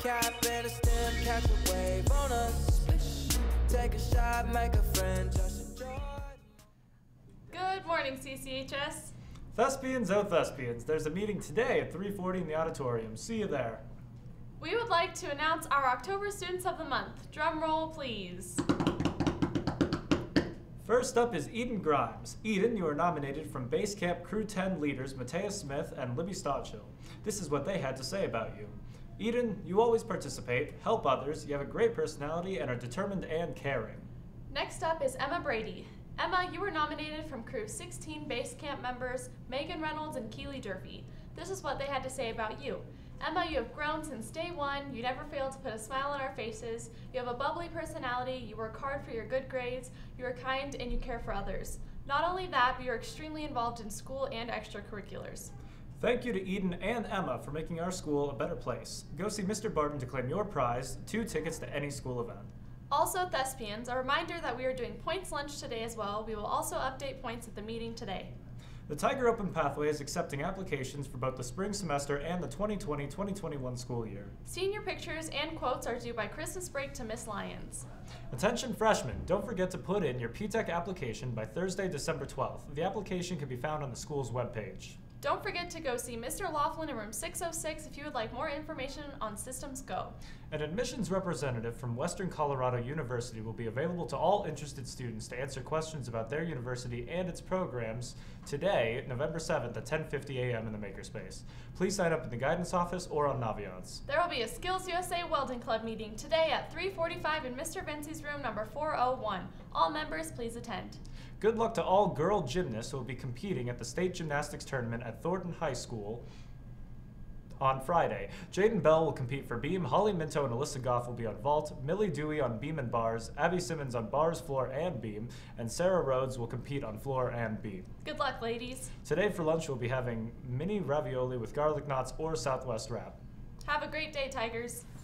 cap and a stem, catch a wave on us. Splish, take a shot, make a friend, just enjoy. Good morning, CCHS. Thespians, oh thespians, there's a meeting today at 3:40 in the auditorium. See you there. We would like to announce our October Students of the Month. Drum roll, please. First up is Eden Grimes. Eden, you are nominated from Base Camp Crew 10 leaders Matea Smith and Libby Stotchill. This is what they had to say about you. Eden, you always participate, help others, you have a great personality, and are determined and caring. Next up is Emma Brady. Emma, you were nominated from Crew 16 Base Camp members Megan Reynolds and Keely Durfee. This is what they had to say about you. Emma, you have grown since day one, you never fail to put a smile on our faces, you have a bubbly personality, you work hard for your good grades, you are kind, and you care for others. Not only that, but you're extremely involved in school and extracurriculars. Thank you to Eden and Emma for making our school a better place. Go see Mr. Barton to claim your prize, 2 tickets to any school event. Also, Thespians, a reminder that we are doing Points Lunch today as well. We will also update points at the meeting today. The Tiger Open Pathway is accepting applications for both the spring semester and the 2020-2021 school year. Senior pictures and quotes are due by Christmas break to Miss Lyons. Attention freshmen, don't forget to put in your P-TECH application by Thursday, December 12th. The application can be found on the school's webpage. Don't forget to go see Mr. Laughlin in room 606 if you would like more information on Systems Go. An admissions representative from Western Colorado University will be available to all interested students to answer questions about their university and its programs today, November 7th at 10:50 a.m. in the Makerspace. Please sign up in the guidance office or on Naviance. There will be a Skills USA Welding Club meeting today at 3:45 in Mr. Vincey's room number 401. All members, please attend. Good luck to all girl gymnasts who will be competing at the state gymnastics tournament at Thornton High School on Friday. Jaden Bell will compete for beam, Holly Minto and Alyssa Goff will be on vault, Millie Dewey on beam and bars, Abby Simmons on bars, floor, and beam, and Sarah Rhodes will compete on floor and beam. Good luck, ladies. Today for lunch we'll be having mini ravioli with garlic knots or Southwest wrap. Have a great day, Tigers.